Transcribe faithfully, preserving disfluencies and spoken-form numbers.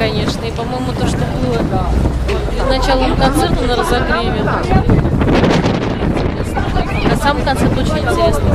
конечно. И, по-моему, то, что было перед началом концерта на разогреве. А сам концерт очень интересный.